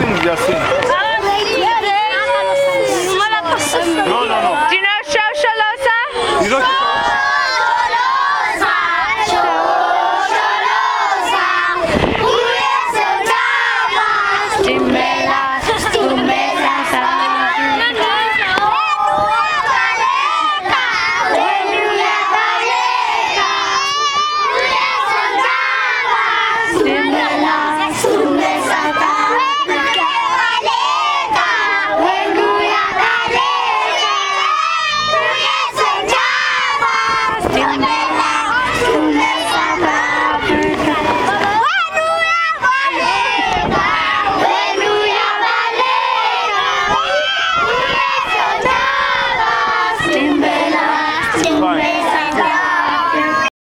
Yasin. No, no, no. Do you know Shosha Losa? You don't